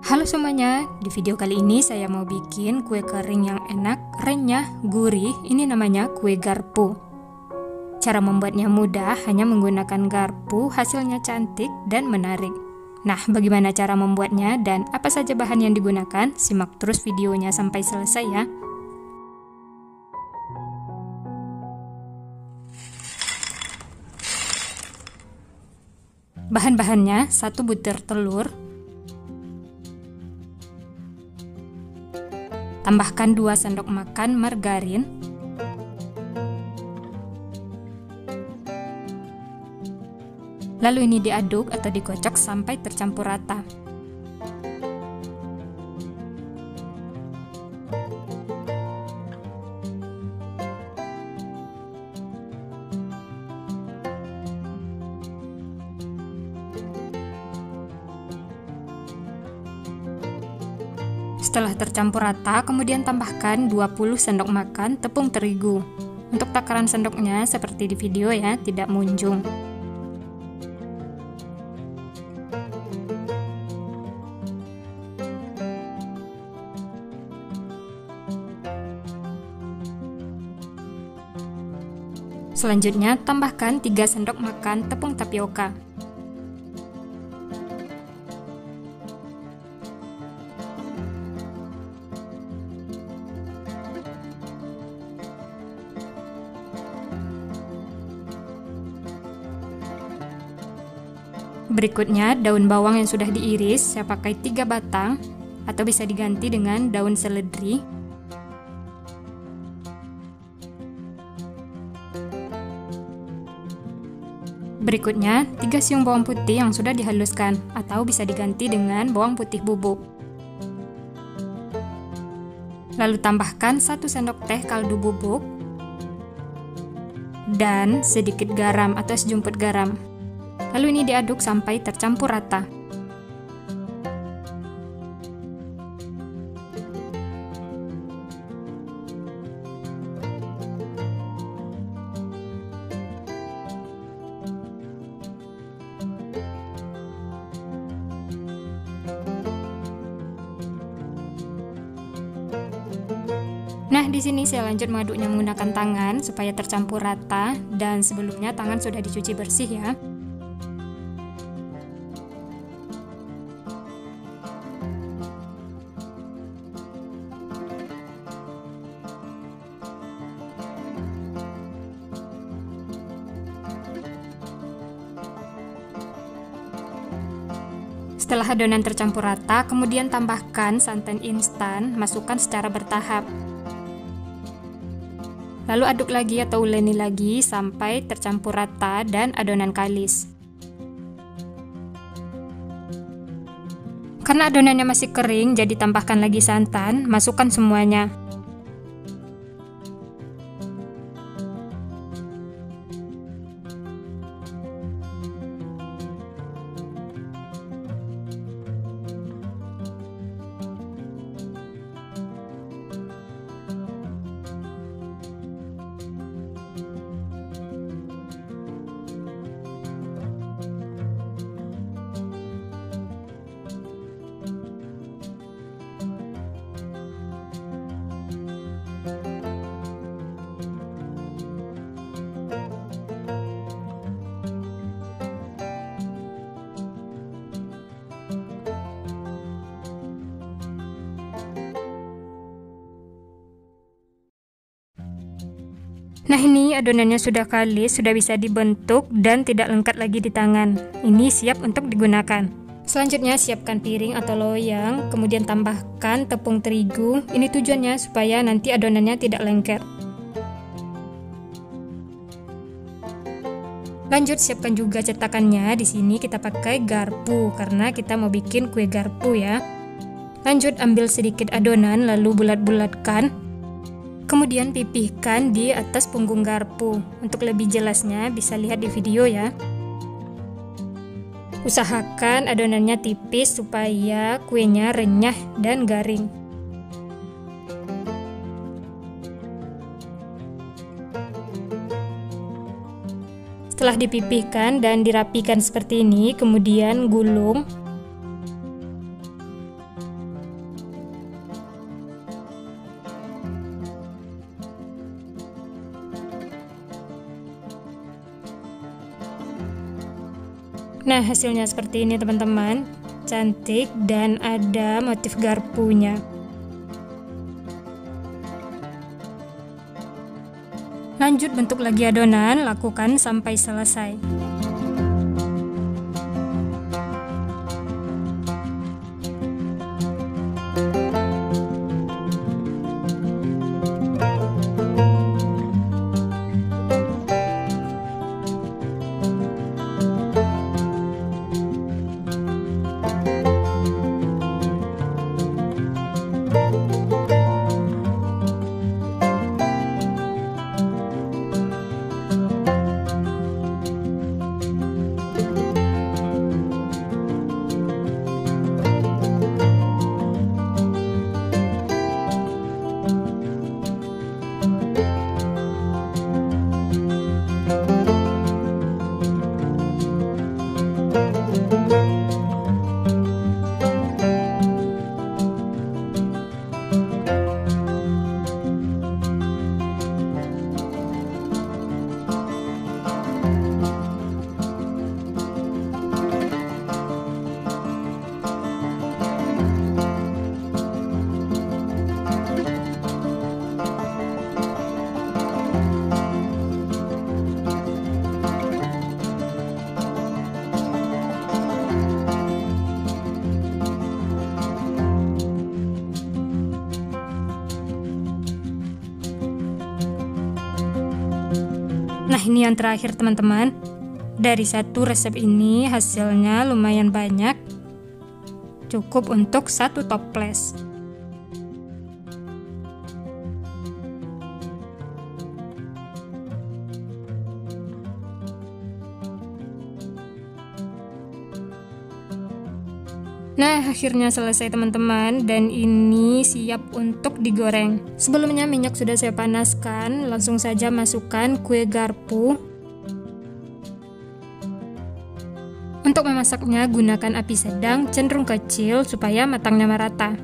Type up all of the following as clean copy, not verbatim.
Halo semuanya, di video kali ini saya mau bikin kue kering yang enak, renyah, gurih. Ini namanya kue garpu. Cara membuatnya mudah, hanya menggunakan garpu, hasilnya cantik dan menarik. Nah, bagaimana cara membuatnya dan apa saja bahan yang digunakan? Simak terus videonya sampai selesai ya. Bahan-bahannya: 1 butir telur, tambahkan 2 sendok makan margarin, lalu ini diaduk atau dikocok sampai tercampur rata. Setelah tercampur rata, kemudian tambahkan 20 sendok makan tepung terigu. Untuk takaran sendoknya seperti di video ya, tidak munjung. Selanjutnya, tambahkan 3 sendok makan tepung tapioka. Berikutnya, daun bawang yang sudah diiris, saya pakai 3 batang, atau bisa diganti dengan daun seledri. Berikutnya, 3 siung bawang putih yang sudah dihaluskan, atau bisa diganti dengan bawang putih bubuk. Lalu tambahkan 1 sendok teh kaldu bubuk, dan sedikit garam atau sejumput garam. Lalu ini diaduk sampai tercampur rata. Nah, di sini saya lanjut mengaduknya menggunakan tangan supaya tercampur rata, dan sebelumnya tangan sudah dicuci bersih ya. Setelah adonan tercampur rata, kemudian tambahkan santan instan, masukkan secara bertahap. Lalu aduk lagi atau uleni lagi sampai tercampur rata dan adonan kalis. Karena adonannya masih kering, jadi tambahkan lagi santan, masukkan semuanya. Nah, ini adonannya sudah kalis, sudah bisa dibentuk dan tidak lengket lagi di tangan. Ini siap untuk digunakan. Selanjutnya, siapkan piring atau loyang, kemudian tambahkan tepung terigu. Ini tujuannya supaya nanti adonannya tidak lengket. Lanjut, siapkan juga cetakannya. Di sini kita pakai garpu karena kita mau bikin kue garpu ya. Lanjut, ambil sedikit adonan lalu bulat-bulatkan. Kemudian pipihkan di atas punggung garpu. Untuk lebih jelasnya bisa lihat di video ya. Usahakan adonannya tipis supaya kuenya renyah dan garing. Setelah dipipihkan dan dirapikan seperti ini, kemudian gulung. Nah, hasilnya seperti ini teman-teman, cantik dan ada motif garpunya. Lanjut bentuk lagi adonan, lakukan sampai selesai. Nah, ini yang terakhir teman-teman. Dari satu resep ini hasilnya lumayan banyak, cukup untuk satu toples. Nah, akhirnya selesai teman-teman, dan ini siap untuk digoreng. Sebelumnya minyak sudah saya panaskan, langsung saja masukkan kue garpu. Untuk memasaknya gunakan api sedang cenderung kecil supaya matangnya merata.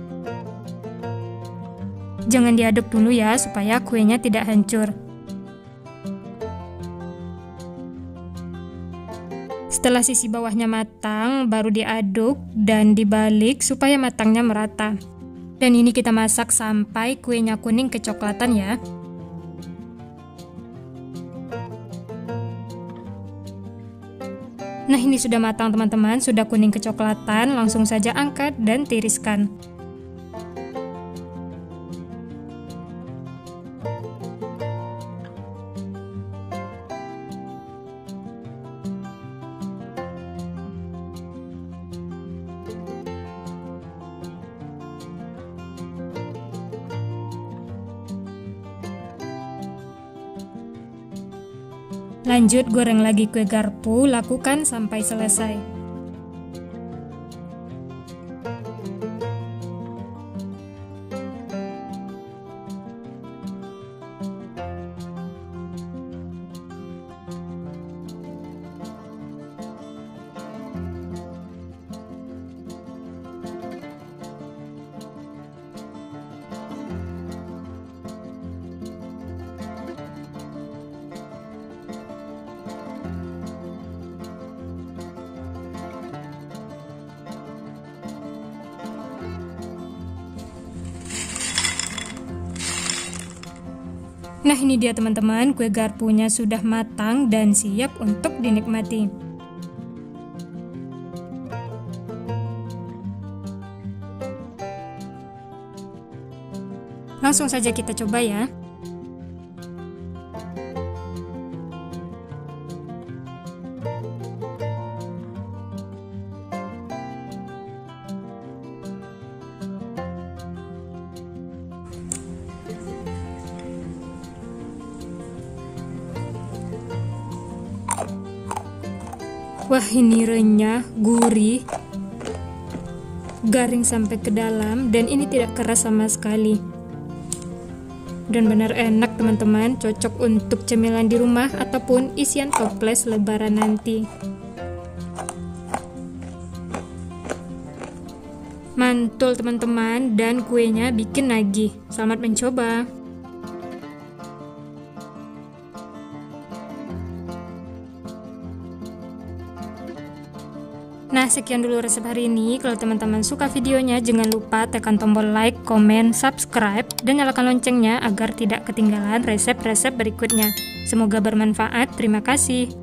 Jangan diaduk dulu ya, supaya kuenya tidak hancur. Setelah sisi bawahnya matang, baru diaduk dan dibalik supaya matangnya merata. Dan ini kita masak sampai kuenya kuning kecoklatan ya. Nah, ini sudah matang teman-teman, sudah kuning kecoklatan, langsung saja angkat dan tiriskan. Lanjut goreng lagi kue garpu, lakukan sampai selesai. Nah, ini dia teman-teman, kue garpunya sudah matang dan siap untuk dinikmati. Langsung saja kita coba ya. Wah, ini renyah, gurih, garing sampai ke dalam, dan ini tidak keras sama sekali. Dan benar enak teman-teman, cocok untuk cemilan di rumah ataupun isian toples lebaran nanti. Mantul teman-teman, dan kuenya bikin nagih. Selamat mencoba. Nah, sekian dulu resep hari ini. Kalau teman-teman suka videonya, jangan lupa tekan tombol like, komen, subscribe, dan nyalakan loncengnya agar tidak ketinggalan resep-resep berikutnya. Semoga bermanfaat. Terima kasih.